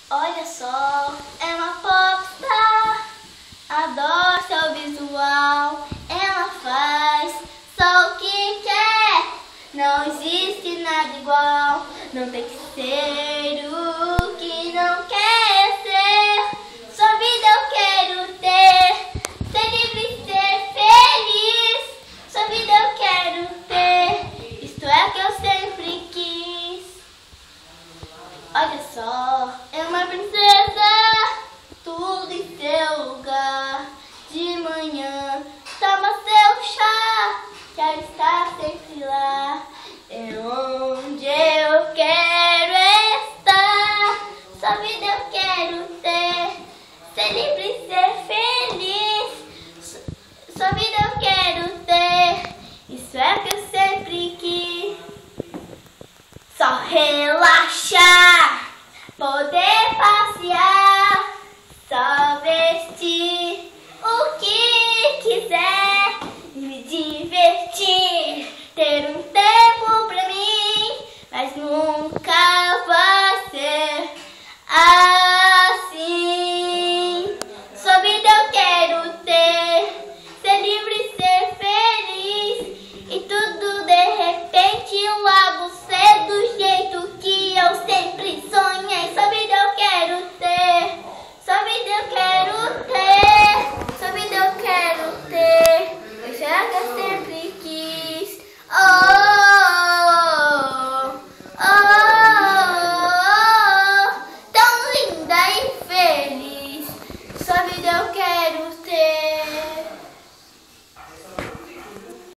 Olha só, é uma popstar, adoro seu visual. Ela faz só o que quer, não existe nada igual. Não tem que ser o que não quer ser. Sua vida eu quero ter, ser livre e ser feliz. Sua vida eu quero ter, isto é o que eu sempre quis. Olha só, é uma princesa, tudo em seu lugar. De manhã, toma seu chá, quer estar sempre lá. É onde eu quero estar. Sua vida eu quero ter, ser livre e ser feliz. Sua vida eu quero ter, isso é o que eu sempre quis. Só relaxar, poder passear, só vestir o que quiser, me divertir, ter um tempo pra mim, mas nunca